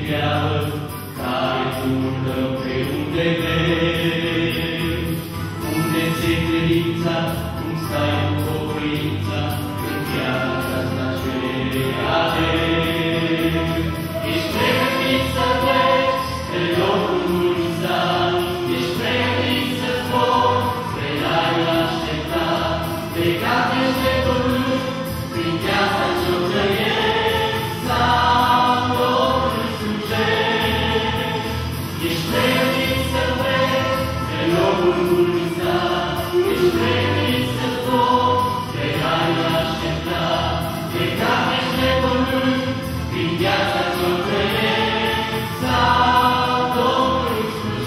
întreabă, care turcă pe unde vrei. Unde-ți-e credința, cum stai cu pocăința, în viața asta ce avem. Ești pregătit să pleci pe locul mulțat, ești pregătit să zbori pe raiul așteptat, plecat ești de pământ, prin viața ce-o trăiești, sau Domnul slujești. Ești pregătit să pleci pe locul mulțat, ești pregătit să zbori pe raiul așteptat, plecat ești de pământ, prin viața ce-o trăiești, sau Domnul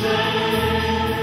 slujești.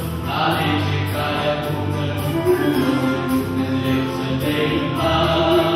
Alege calea bună, cu Dumnezeu să te împaci.